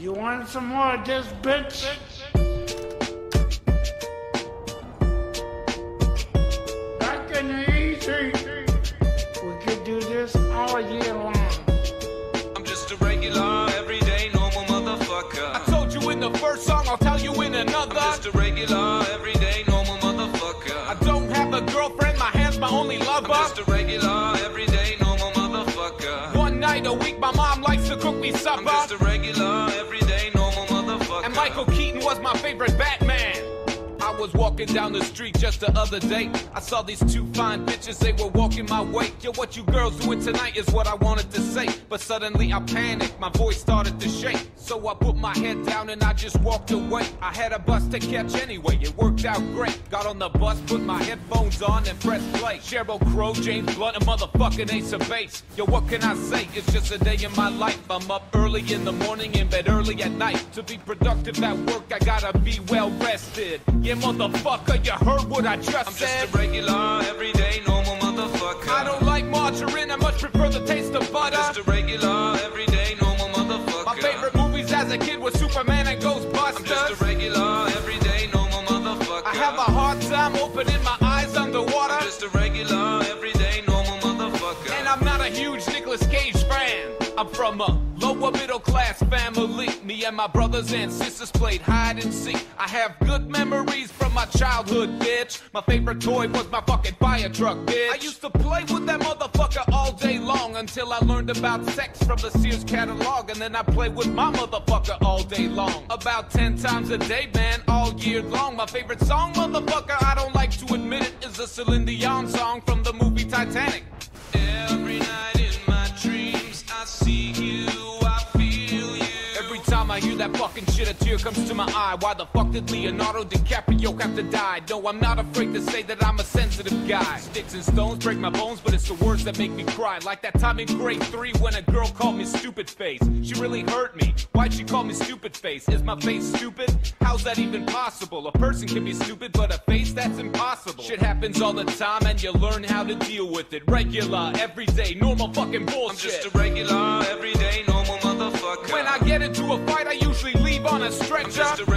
You want some more of this, bitch? Back in the easy. We could do this all year long. I'm just a regular, everyday, normal motherfucker. I told you in the first song, I'll tell you in another. I'm just a regular, everyday, normal motherfucker. I don't have a girlfriend, my hand's my only lover. I'm just a regular, everyday, normal motherfucker. One night a week, my mom likes to cook me supper. I'm just a regular, everyday, normal motherfucker. And Michael Keaton was my favorite Batman. I was walking down the street just the other day. I saw these two fine bitches, they were walking my way. Yo, what you girls doing tonight is what I wanted to say. But suddenly I panicked, my voice started to shake. So I put my head down and I just walked away. I had a bus to catch anyway, it worked out great. Got on the bus, put my headphones on and pressed play. Sheryl Crow, James Blunt, a motherfucking Ace of Base. Yo, what can I say? It's just a day in my life. I'm up early in the morning, in bed early at night. To be productive at work, I gotta be well rested. Yeah, motherfucker, you heard what I just I'm said. just a regular, everyday, normal motherfucker. I don't like margarine, I much prefer the taste of butter. I'm just a regular, everyday, normal motherfucker. My favorite movies as a kid were Superman and Ghostbusters. I'm just a regular, everyday, normal motherfucker. I have a hard time opening my eyes underwater. I'm just a regular, everyday, normal motherfucker. And I'm not a huge Nicolas Cage fan. I'm from a lower middle class family. Me and my brothers and sisters played hide and seek. I have good memories from my childhood, bitch. My favorite toy was my fucking fire truck, bitch. I used to play with that motherfucker all day long until I learned about sex from the Sears catalog. And then I played with my motherfucker all day long. About 10 times a day, man, all year long. My favorite song, motherfucker, I don't like to admit it, is a Celine Dion song from the movie Titanic. Every night in my dreams, I see you, I feel you. Every time I hear that fucking shit, a tear comes to my eye. Why the fuck did Leonardo DiCaprio have to die? No, I'm not afraid to say that I'm a sensitive guy. Sticks and stones break my bones, but it's the words that make me cry. Like that time in grade 3 when a girl called me stupid face. She really hurt me. Why'd she call me stupid face? Is my face stupid? How's that even possible? A person can be stupid, but a face, that's impossible. Shit happens all the time and you learn how to deal with it. Regular, everyday, normal fucking bullshit. I'm just a regular, everyday, normal motherfucker. When I get into a fight, I usually leave on a stretcher. I'm just a